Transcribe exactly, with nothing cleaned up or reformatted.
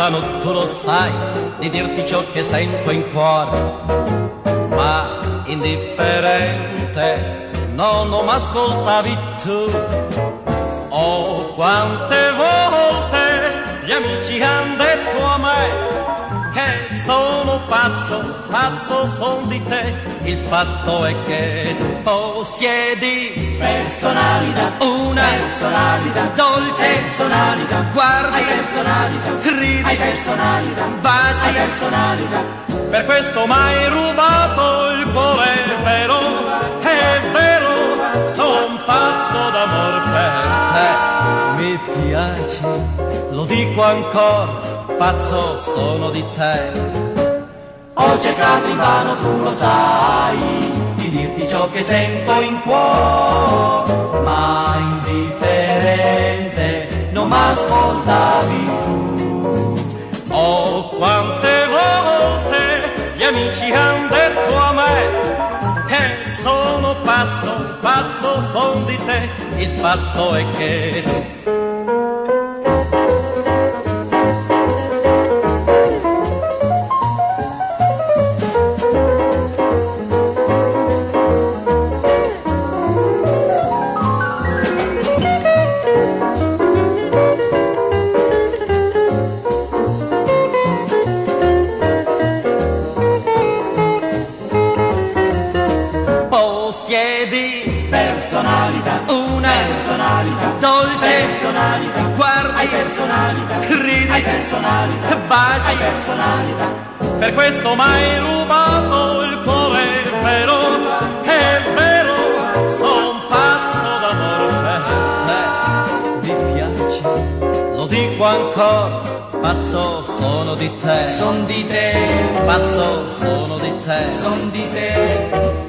lontano, tu lo sai, di dirti ciò che sento in cuore, ma indifferente, no, non m'ascoltavi tu. Oh, quante volte gli amici han detto a me che sono pazzo, pazzo son di te. Il fatto è che tu possiedi personalità, una personalità, dolce personalità, guardi, hai personalità, ridi, hai personalità, baci, hai personalità. Per questo m'hai rubato il cuore, vero, è vero, son pazzo d'amor per te. Mi piaci, lo dico ancora, pazzo sono di te. Ho cercato invano, tu lo sai, di dirti ciò che sento in cuore, ma indifferente non m'ascoltavi tu. Oh, quante volte gli amici han detto a me che sono pazzo, pazzo son di te. Il fatto è che tu possiedi personalità, una personalità, dolce personalità, guardi, hai personalità, ridi, hai personalità, baci, hai personalità. Per questo m'hai rubato il cuore, vero, è vero, son pazzo d'amor per te. Mi piaci, lo dico ancora, pazzo sono di te. Son di te, Pazzo sono di te. son di te.